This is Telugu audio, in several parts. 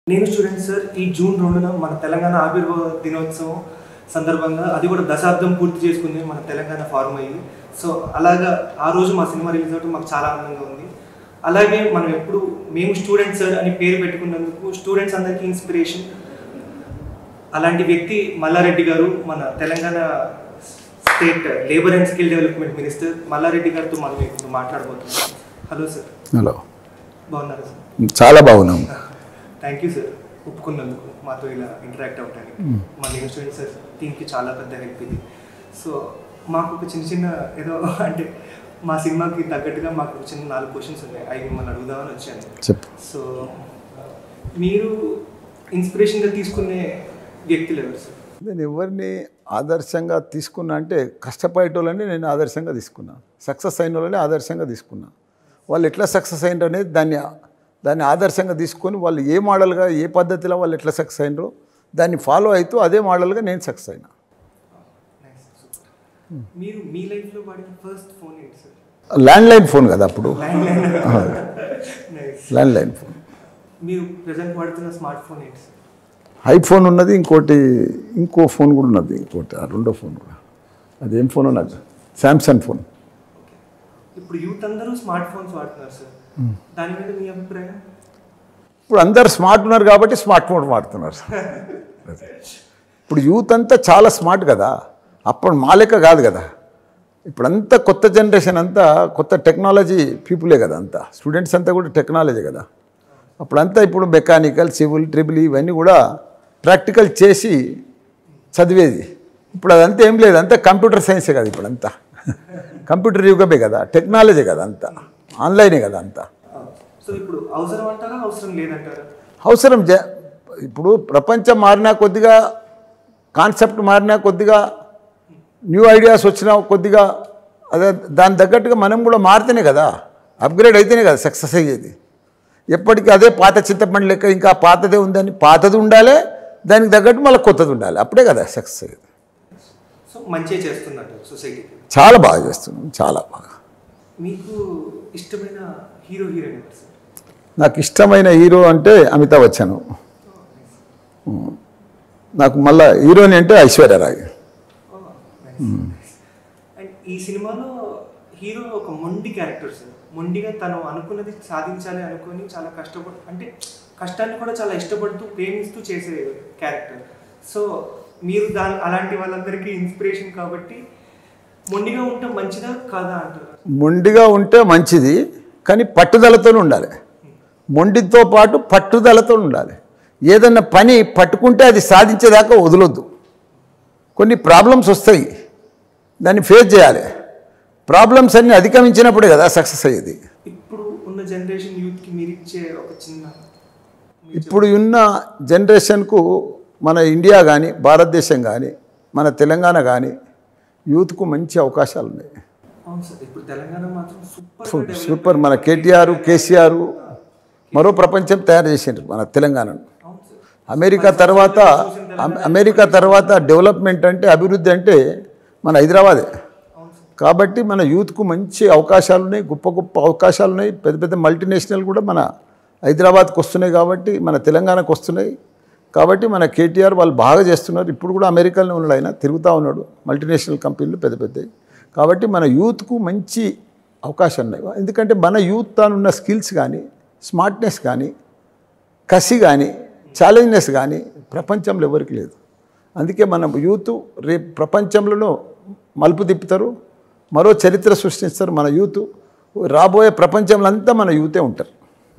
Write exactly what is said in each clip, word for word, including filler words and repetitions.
నేను స్టూడెంట్ సార్ ఈ జూన్ రెండున మన తెలంగాణ ఆవిర్భావ దినోత్సవం సందర్భంగా అది కూడా దశాబ్దం పూర్తి చేసుకుంది మన తెలంగాణ ఫార్మ్ అయ్యి. సో అలాగా ఆ రోజు మా సినిమా రిలీజ్ అవడం మాకు చాలా ఆనందంగా ఉంది. అలాగే మనం ఎప్పుడు మేము స్టూడెంట్ సార్ అని పేరు పెట్టుకున్నందుకు స్టూడెంట్స్ అందరికీ ఇన్స్పిరేషన్. అలాంటి వ్యక్తి మల్లారెడ్డి గారు, మన Telangana state labour and skill development minister Malla Reddy గారితో మనం ఇప్పుడు మాట్లాడబోతున్నాం. Hello sir. హలో. బాగున్నారా సార్? చాలా బాగున్నాం. థ్యాంక్ యూ సార్ ఒప్పుకున్నందుకు మాతో ఇలా ఇంటరాక్ట్ అవ్వడానికి. మా నేను స్టూడెంట్ సార్ టీంకి చాలా పెద్ద హెల్ప్ ఇది. సో మాకు ఒక చిన్న చిన్న ఏదో అంటే మా సినిమాకి తగ్గట్టుగా మాకు చిన్న నాలుగు క్వశ్చన్స్ ఉన్నాయి, అవి మిమ్మల్ని అడుగుదామని వచ్చాను. చెప్పు. సో మీరు ఇన్స్పిరేషన్గా తీసుకునే వ్యక్తులు ఎవరు సార్? నేను ఎవరిని ఆదర్శంగా తీసుకున్నా అంటే కష్టపడేటోళ్ళని నేను ఆదర్శంగా తీసుకున్నాను. సక్సెస్ అయిన వాళ్ళని ఆదర్శంగా తీసుకున్నాను. వాళ్ళు ఎట్లా సక్సెస్ అయినారు అనేది దాన్ని దాన్ని ఆదర్శంగా తీసుకొని వాళ్ళు ఏ మోడల్గా ఏ పద్ధతిలో వాళ్ళు ఎట్లా సక్సెస్ అయినరో దాన్ని ఫాలో అవుతూ అదే మోడల్గా నేను సక్సెస్ అయినా. మీరు మీ లైఫ్లో వాడిన ఫస్ట్ ఫోన్ ఏంటి సార్? ల్యాండ్ లైన్ ఫోన్ కదా అప్పుడు. Land line phone. మీరు ప్రజెంట్ వాడుతున్న స్మార్ట్ ఫోన్ ఏంటి సార్? ఐఫోన్ ఉన్నది, ఇంకోటి ఇంకో ఫోన్ కూడా ఉన్నది, ఇంకోటి ఆ రెండో ఫోన్ కూడా. అదేం ఫోన్ నాకు శాంసంగ్ ఫోన్. ఇప్పుడు యూత్ అందరూ స్మార్ట్ ఫోన్స్ వాడుతున్నారు సార్, దాని మీద మీ అభిప్రాయం? ఇప్పుడు అందరు స్మార్ట్ ఉన్నారు కాబట్టి స్మార్ట్ ఫోన్ వాడుతున్నారు. ఇప్పుడు యూత్ అంతా చాలా స్మార్ట్ కదా, అప్పుడు మా లెక్క కాదు కదా. ఇప్పుడంతా కొత్త జనరేషన్ అంతా కొత్త టెక్నాలజీ పీపులే కదా, అంతా స్టూడెంట్స్ అంతా కూడా టెక్నాలజీ కదా. అప్పుడంతా ఇప్పుడు మెకానికల్, సివిల్, ట్రిపుల్ ఇవన్నీ కూడా ప్రాక్టికల్ చేసి చదివేది. ఇప్పుడు అదంతా ఏం లేదు, అంతా కంప్యూటర్ సైన్సే కదా. ఇప్పుడంతా కంప్యూటర్ యుగమే కదా, టెక్నాలజీ కదా, అంతా ఆన్లైనే కదా అంతా. సో ఇప్పుడు అవసరం అంటారా అవసరం లేదంటారా? అవసరం. ఇప్పుడు ప్రపంచం మారినా కొద్దిగా, కాన్సెప్ట్ మారినా కొద్దిగా, న్యూ ఐడియాస్ వచ్చినా కొద్దిగా, అదే దాని తగ్గట్టుగా మనం కూడా మారితేనే కదా, అప్గ్రేడ్ అయితేనే కదా సక్సెస్ అయ్యేది. ఎప్పటికీ అదే పాత చింతపండు లెక్క ఇంకా పాతదే ఉందని పాతది ఉండాలి, దానికి తగ్గట్టు మళ్ళీ కొత్తది ఉండాలి, అప్పుడే కదా సక్సెస్ అయ్యేది. సో మంచిగా చేస్తున్నట్టు సొసైటీకి. చాలా బాగా చేస్తున్నాం, చాలా బాగా. మీకు ఇష్టమైన హీరో హీరోయిన్ ఎవరు సార్? నాకు ఇష్టమైన హీరో అంటే అమితాబ్ బచ్చన్. నాకు మళ్ళీ హీరోయిన్ అంటే ఐశ్వర్యరాయ్. అండ్ ఈ సినిమాలో హీరో ఒక మొండి క్యారెక్టర్ సార్. మొండిగా తను అనుకున్నది సాధించాలి అనుకొని చాలా కష్టపడు, అంటే కష్టాన్ని కూడా చాలా ఇష్టపడుతూ ప్రేమిస్తూ చేసే క్యారెక్టర్. సో మీరు దాని అలాంటి వాళ్ళందరికీ ఇన్స్పిరేషన్ కాబట్టి మొండిగా ఉంటే మంచిదా కాదా అంటారు? మొండిగా ఉంటే మంచిది, కానీ పట్టుదలతో ఉండాలి. మొండితో పాటు పట్టుదలతో ఉండాలి. ఏదన్నా పని పట్టుకుంటే అది సాధించేదాకా వదలొద్దు. కొన్ని ప్రాబ్లమ్స్ వస్తాయి, దాన్ని ఫేస్ చేయాలి. ప్రాబ్లమ్స్ అన్ని అధిగమించినప్పుడే కదా సక్సెస్ అయ్యేది. ఇప్పుడు ఉన్న జనరేషన్ యూత్కి మీరు ఇచ్చే ఒక చిన్న, ఇప్పుడు ఉన్న జనరేషన్కు మన ఇండియా కానీ, భారతదేశం కానీ, మన తెలంగాణ కానీ యూత్కు మంచి అవకాశాలు ఉన్నాయి. అవును సార్. ఇప్పుడు తెలంగాణ మాత్రం సూపర్ సూపర్. మన కేటీఆర్, కేసీఆర్ మరో ప్రపంచం తయారు చేసిండ్రు మన తెలంగాణను. అమెరికా తర్వాత అమెరికా తర్వాత డెవలప్మెంట్ అంటే, అభివృద్ధి అంటే మన హైదరాబాదే. కాబట్టి మన యూత్కు మంచి అవకాశాలు ఉన్నాయి, గొప్ప గొప్ప అవకాశాలు ఉన్నాయి. పెద్ద పెద్ద మల్టీనేషనల్ కూడా మన హైదరాబాద్కి వస్తున్నాయి, కాబట్టి మన తెలంగాణకు వస్తున్నాయి. కాబట్టి మన కేటీఆర్ వాళ్ళు బాగా చేస్తున్నారు. ఇప్పుడు కూడా అమెరికాలో ఉన్నాడు, ఆయన తిరుగుతూ ఉన్నాడు, మల్టీనేషనల్ కంపెనీలు పెద్ద పెద్దవి. కాబట్టి మన యూత్కు మంచి అవకాశాలు ఉన్నాయి. ఎందుకంటే మన యూత్ తానున్న స్కిల్స్ కానీ, స్మార్ట్నెస్ కానీ, కసి కానీ, ఛాలెంజ్నెస్ కానీ ప్రపంచంలో ఎవరికి లేదు. అందుకే మన యూత్ రేపు ప్రపంచంలో మలుపు తిప్పుతారు, మరో చరిత్ర సృష్టిస్తారు. మన యూత్ రాబోయే ప్రపంచంలో అంతా మన యూతే ఉంటారు.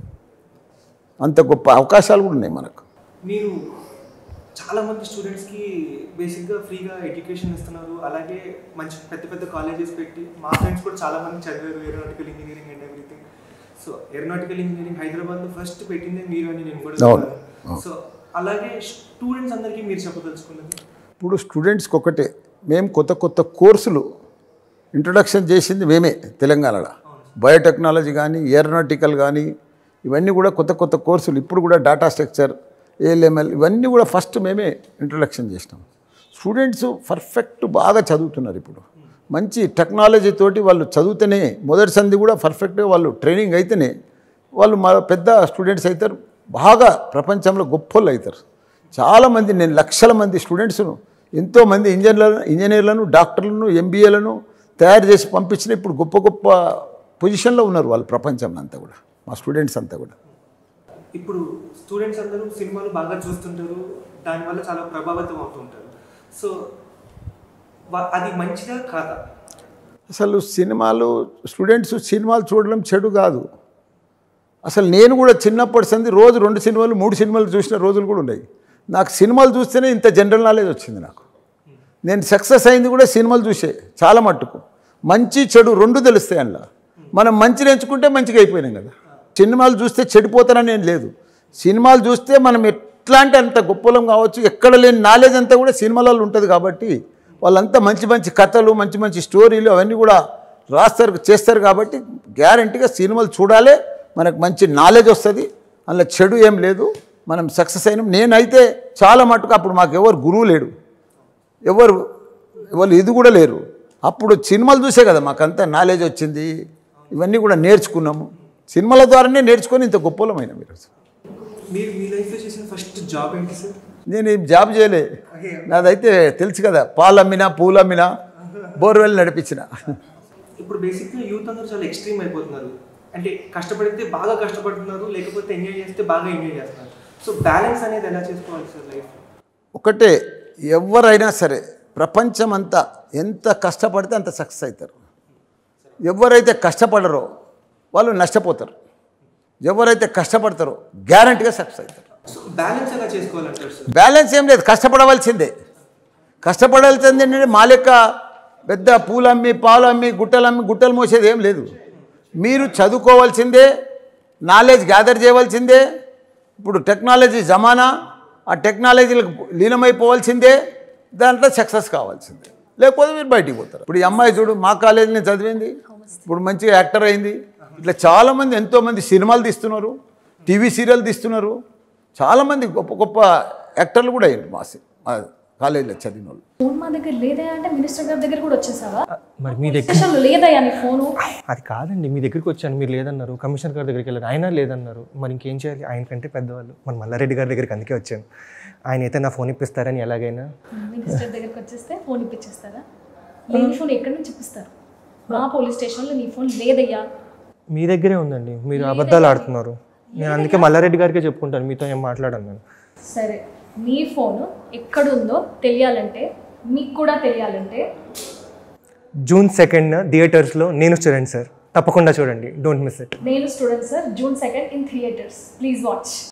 అంత గొప్ప అవకాశాలు కూడా ఉన్నాయి మనకు. మీరు చాలామంది స్టూడెంట్స్కి బేసిక్గా ఫ్రీగా ఎడ్యుకేషన్ ఇస్తున్నారు, అలాగే మంచి పెద్ద పెద్ద కాలేజెస్ పెట్టి. మా ఫ్రెండ్స్ కూడా చాలామంది చదివారు aeronautical engineering and everything. So aeronautical engineering హైదరాబాద్లో ఫస్ట్ పెట్టిందే మీరు అని నేను కూడా. సో అలాగే స్టూడెంట్స్ అందరికీ మీరు చెప్పదలుచుకున్నది? ఇప్పుడు స్టూడెంట్స్కి ఒకటే, మేము కొత్త కొత్త కోర్సులు ఇంట్రొడక్షన్ చేసింది మేమే తెలంగాణలో. బయోటెక్నాలజీ కానీ, ఏరోనాటికల్ కానీ, ఇవన్నీ కూడా కొత్త కొత్త కోర్సులు. ఇప్పుడు కూడా డేటా స్ట్రక్చర్, ఏఎల్ఎంఎల్ ఇవన్నీ కూడా ఫస్ట్ మేమే ఇంట్రొడక్షన్ చేసినాం. స్టూడెంట్స్ పర్ఫెక్ట్ బాగా చదువుతున్నారు. ఇప్పుడు మంచి టెక్నాలజీ తోటి వాళ్ళు చదివితేనే, మొదటి సంది కూడా పర్ఫెక్ట్గా వాళ్ళు ట్రైనింగ్ అయితేనే వాళ్ళు మా పెద్ద స్టూడెంట్స్ అవుతారు, బాగా ప్రపంచంలో గొప్పలు అవుతారు. చాలామంది, నేను లక్షల మంది స్టూడెంట్స్ను, ఎంతోమంది ఇంజనీర్లను ఇంజనీర్లను డాక్టర్లను ఎంబీఏలను తయారు చేసి పంపించిన ఇప్పుడు గొప్ప గొప్ప పొజిషన్లో ఉన్నారు వాళ్ళు ప్రపంచంలో అంతా కూడా, మా స్టూడెంట్స్ అంతా కూడా. ఇప్పుడు స్టూడెంట్స్ అందరూ సినిమాలు బాగా చూస్తుంటారు, దానివల్ల చాలా ప్రభావితం అవుతుంటారు. సో అది మంచిదా కాదా? అసలు సినిమాలు స్టూడెంట్స్ సినిమాలు చూడడం చెడు కాదు. అసలు నేను కూడా చిన్నప్పటి సంది రోజు రెండు సినిమాలు మూడు సినిమాలు చూసిన రోజులు కూడా ఉన్నాయి. నాకు సినిమాలు చూస్తేనే ఇంత జనరల్ నాలెడ్జ్ వచ్చింది. నాకు నేను సక్సెస్ అయింది కూడా సినిమాలు చూసే, చాలా మట్టుకు మంచి చెడు రెండు తెలుస్తాయి. అందులో మనం మంచిని ఎంచుకుంటే మంచిగా అయిపోయినాం కదా. సినిమాలు చూస్తే చెడిపోతానని ఏం లేదు. సినిమాలు చూస్తే మనం ఎట్లాంటి అంత గొప్పలం కావచ్చు, ఎక్కడ లేని నాలెడ్జ్ అంతా కూడా సినిమాలలో ఉంటుంది. కాబట్టి వాళ్ళంతా మంచి మంచి కథలు, మంచి మంచి స్టోరీలు అవన్నీ కూడా రాస్తారు, చేస్తారు. కాబట్టి గ్యారంటీగా సినిమాలు చూడాలి, మనకు మంచి నాలెడ్జ్ వస్తుంది. అందులో చెడు ఏం లేదు, మనం సక్సెస్ అయినాం. నేనైతే చాలా మటుకు అప్పుడు మాకు ఎవరు గురువు లేడు, ఎవరు వాళ్ళు ఇది కూడా లేరు. అప్పుడు సినిమాలు చూసే కదా మాకంతా నాలెడ్జ్ వచ్చింది, ఇవన్నీ కూడా నేర్చుకున్నాము. సినిమాల ద్వారానే నేర్చుకొని ఇంత గొప్పలమైన మీరు. మీరు మీ లైఫ్లో చేసిన ఫస్ట్ జాబ్ ఏంటి సార్? నేను జాబ్ చేయలే, నాదైతే తెలుసు కదా, పాలు అమ్మినా పూలు అమ్మినా బోర్వెల్ నడిపించిన. ఇప్పుడు బేసిక్గా యూత్ అందరూ చాలా ఎక్స్ట్రీమ్ అయిపోతున్నారు. అంటే కష్టపడితే బాగా కష్టపడుతున్నారు, లేకపోతే ఎంజాయ్ చేస్తే బాగా ఎంజాయ్ చేస్తున్నారు. సో బ్యాలెన్స్ అనేది ఎలా చేసుకోవాలి సార్ లైఫ్? ఒకటే, ఎవరైనా సరే ప్రపంచం అంతా ఎంత కష్టపడితే అంత సక్సెస్ అవుతారు. ఎవరైతే కష్టపడరో వాళ్ళు నష్టపోతారు. ఎవరైతే కష్టపడతారో గ్యారంటీగా సక్సెస్ అవుతారు. సో బ్యాలెన్స్ ఎలా చేసుకోవాలంటారు సార్? బ్యాలెన్స్ ఏం లేదు, కష్టపడవలసిందే. కష్టపడాల్సిందే అంటే మా లెక్క పెద్ద పూలమ్మి పాలు అమ్మి గుట్టలమ్మి గుట్టలు మోసేది ఏం లేదు. మీరు చదువుకోవాల్సిందే, నాలెడ్జ్ గ్యాదర్ చేయవలసిందే. ఇప్పుడు టెక్నాలజీ జమానా, ఆ టెక్నాలజీలకు లీనమైపోవాల్సిందే, దాంట్లో సక్సెస్ కావాల్సిందే. లేకపోతే మీరు బయటికి పోతారు. ఇప్పుడు ఈ అమ్మాయి చూడు, మా కాలేజీని చదివింది, ఇప్పుడు మంచిగా యాక్టర్ అయింది. ఇట్లా చాలామంది ఎంతోమంది సినిమాలు తీస్తున్నారు, టీవీ సీరియల్ తీస్తున్నారు. చాలామంది గొప్ప గొప్ప యాక్టర్లు కూడా అయ్యారు మా మా కాలేజీలో చదివిన వాళ్ళు. ఫోన్ మా దగ్గర లేదా అంటే మినిస్టర్ గారి దగ్గర కూడా వచ్చేసావా? మరి మీ దగ్గర లేదయ్యా నీ ఫోను? అది కాదండి, మీ దగ్గరికి వచ్చాను, మీరు లేదన్నారు. కమిషనర్ గారి దగ్గరికి వెళ్ళారు, ఆయన లేదన్నారు. మరి ఇంకేం చేయాలి? ఆయన కంటే పెద్దవాళ్ళు, మన మల్లారెడ్డి గారి దగ్గరికి అందుకే వచ్చాను. ఆయన అయితే నా ఫోన్ ఇప్పిస్తారని ఎలాగైనా. మినిస్టర్ దగ్గరికి వచ్చేస్తే ఫోన్ ఇప్పించేస్తారా? లేని ఫోన్ ఎక్కడి నుంచి ఇప్పిస్తారు? మా పోలీస్ స్టేషన్లో నీ ఫోన్ లేదయ్యా. మీ దగ్గరే ఉందండి, మీరు అబద్ధాలు ఆడుతున్నారు. నేను అందుకే మల్లారెడ్డి గారికే చెప్పుకుంటాను, మీతో ఏం మాట్లాడాను నేను. సరే, మీ ఫోన్ ఎక్కడుందో తెలియాలంటే, మీకు కూడా తెలియాలంటే జూన్ సెకండ్ థియేటర్స్లో నేను స్టూడెంట్ సార్, తప్పకుండా చూడండి, డోంట్ మిస్ ఇట్. నేను student sir, June second in theatres, please watch.